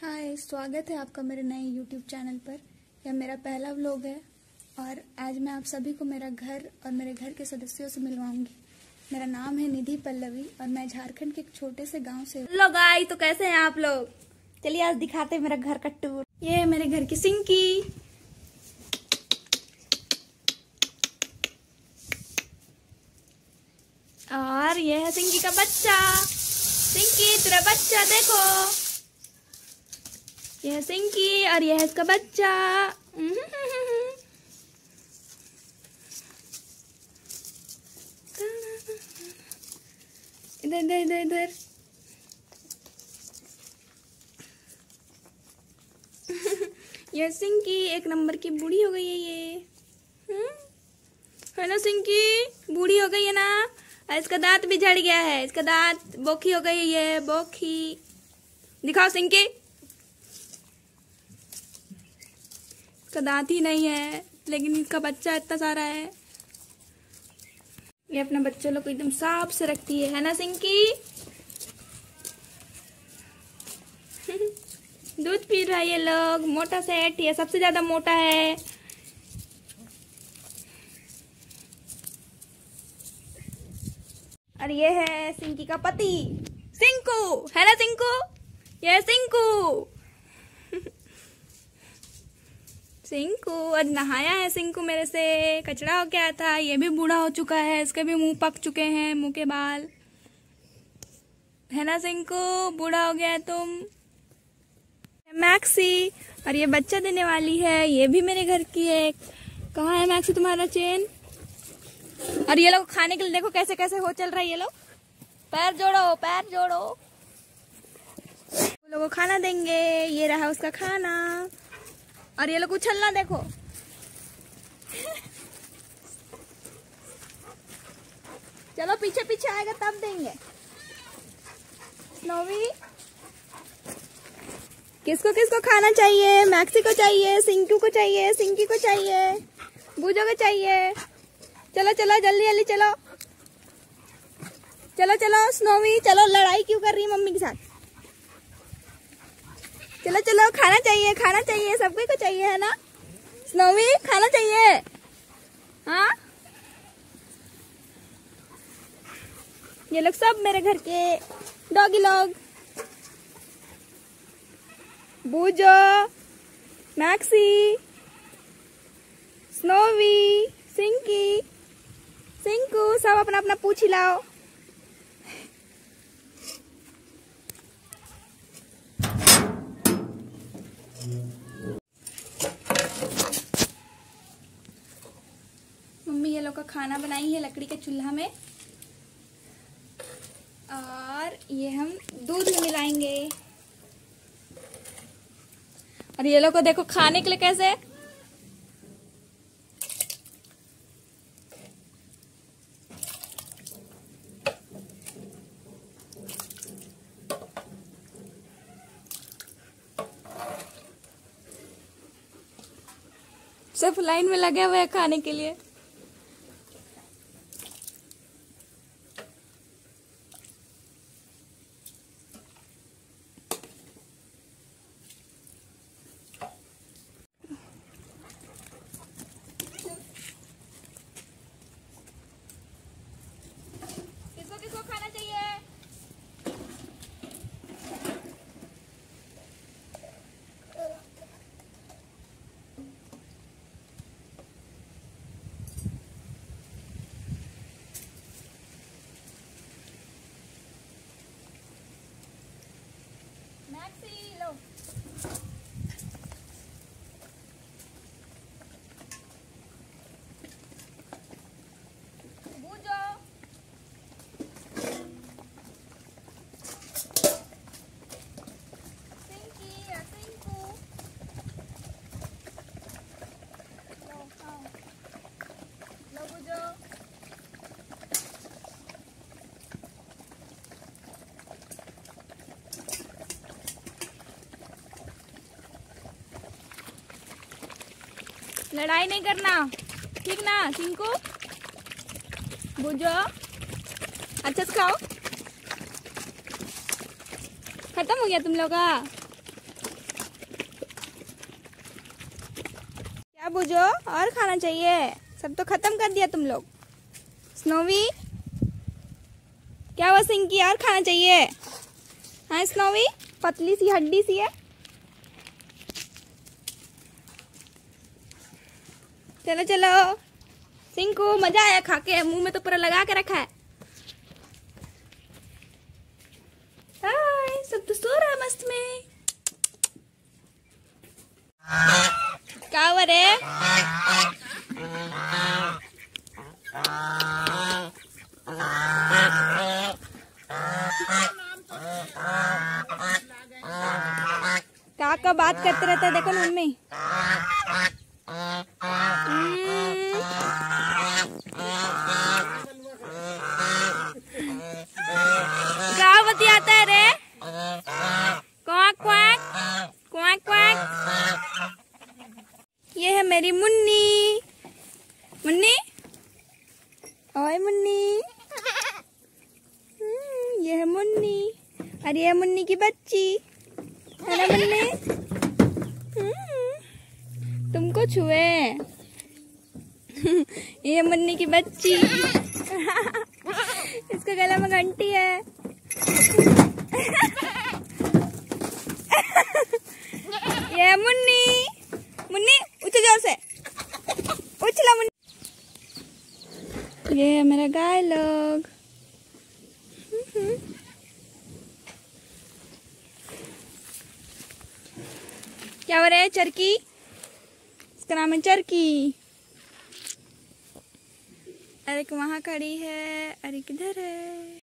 हाय, स्वागत है आपका मेरे नए YouTube चैनल पर। यह मेरा पहला व्लॉग है और आज मैं आप सभी को मेरा घर और मेरे घर के सदस्यों से मिलवाऊंगी। मेरा नाम है निधि पल्लवी और मैं झारखंड के एक छोटे से गांव से। हेलो गाइस, तो कैसे हैं आप लोग? चलिए आज दिखाते हैं मेरा घर का टूर। ये है मेरे घर की सिंकी। और ये है सिंकी का बच्चा। सिंकी, तेरा बच्चा देखो। यह है सिंकी और यह है इसका बच्चा। इधर इधर इधर इधर। यह सिंकी एक नंबर की बूढ़ी हो गई है ये। है ना सिंकी? बूढ़ी हो गई है ना। इसका दांत भी झड़ गया है। इसका दांत बोखी हो गई है ये, बोखी। दिखाओ सिंकी। इसका दांत ही नहीं है, लेकिन इसका बच्चा इतना सारा है। ये अपने बच्चों लोग को एकदम साफ से रखती है ना सिंकी? दूध पी रहा है ये लोग। मोटा सेट, ये सबसे ज्यादा मोटा है। और ये है सिंकी का पति सिंकू। है ना सिंकू? ये है सिंकू। सिंकू और नहाया है सिंकू मेरे से। कचरा हो गया था। ये भी बूढ़ा हो चुका है। इसके भी मुंह पक चुके हैं, मुंह के बाल। है ना सिंकू? बूढ़ा हो गया है तुम। मैक्सी और ये बच्चा देने वाली है। ये भी मेरे घर की है। कहाँ है मैक्सी तुम्हारा चेन? और ये लोग खाने के लिए देखो कैसे कैसे हो चल रहा है। ये लोग पैर जोड़ो, पैर जोड़ो। वो लोगों को खाना देंगे। ये रहा उसका खाना। और ये लोग उछलना देखो। चलो पीछे पीछे आएगा तब देंगे। स्नोवी, किसको किसको खाना चाहिए? मैक्सी को चाहिए, सिंकू को चाहिए, सिंकी को चाहिए, बूजो को चाहिए। चलो चलो जल्दी जल्दी चलो। चलो चलो स्नोवी, चलो। लड़ाई क्यों कर रही है मम्मी के साथ? चलो चलो, खाना चाहिए, खाना चाहिए, सबको को चाहिए। है ना स्नोवी? खाना चाहिए। हाँ, ये लोग सब मेरे घर के डॉगी लोग। Boozo, Maxi, Snowy, Sinky, Sinku, सब अपना अपना पूछ हिलाओ। मम्मी ये लोग का खाना बनाई है लकड़ी के चूल्हा में। और ये हम दूध में मिलाएंगे। और ये लोग को देखो खाने के लिए कैसे। सब लाइन में लगे हुए हैं खाने के लिए। किसको किसको खाना चाहिए? मैक्सी लो। बूजो, सिंकी और सिंकू। लो खाओ, लो बूजो। लड़ाई नहीं करना, ठीक ना सिंकू? बूजो, अच्छा से खाओ। खत्म हो गया तुम लोग का? बुझो, और खाना चाहिए? सब तो खत्म कर दिया तुम लोग। स्नोवी, क्या हुआ सिंकी, और खाना चाहिए? हाँ स्नोवी, पतली सी हड्डी सी है। चलो चलो सिंकू, मजा आया खा के, मुंह में तो पूरा लगा के रखा है। हाय, सब तो सो रहा है मस्त में। क्या हुआ रे? का बात करते रहता है, देखो ना मम्मी। क्या बतियाता है रे? Quack quack quack quack. ये है मेरी मुन्नी। मुन्नी, ओए मुन्नी। ये है मुन्नी, और ये है मुन्नी की बच्ची, है ना मुन्नी? तुमको छुए। ये मुन्नी की बच्ची। इसके गले में घंटी है। ये मुन्नी। मुन्नी उछल जोर से, उछला मुन्नी। ये है मेरा गाय लोग। क्या हो रहा है? चरकी, इसका नाम है चरकी। अरे वहाँ खड़ी है, अरे किधर है?